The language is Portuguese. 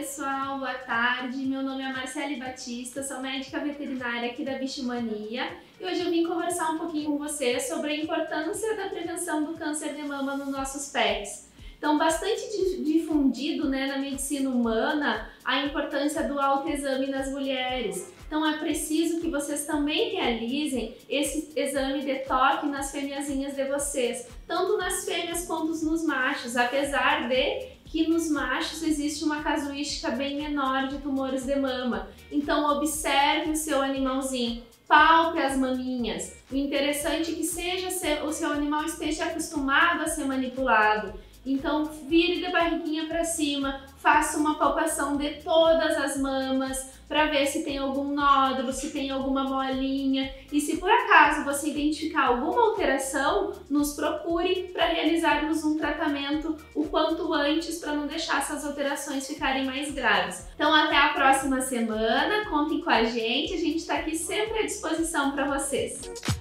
pessoal, boa tarde. Meu nome é Marcele Batista, sou médica veterinária aqui da Bichomania e hoje eu vim conversar um pouquinho com você sobre a importância da prevenção do câncer de mama nos nossos pets. Então, bastante difundido, na medicina humana a importância do autoexame nas mulheres. Então, é preciso que vocês também realizem esse exame de toque nas fêmeazinhas de vocês, tanto nas fêmeas quanto nos machos, apesar de que nos machos existe uma casuística bem menor de tumores de mama. Então, observe o seu animalzinho, palpe as maminhas. O interessante é que o seu animal esteja acostumado a ser manipulado. Então, vire de barriguinha para cima, faça uma palpação de todas as mamas para ver se tem algum nódulo, se tem alguma molinha. E se por acaso você identificar alguma alteração, nos procure para realizarmos um tratamento o quanto antes para não deixar essas alterações ficarem mais graves. Então, até a próxima semana, contem com a gente está aqui sempre à disposição para vocês.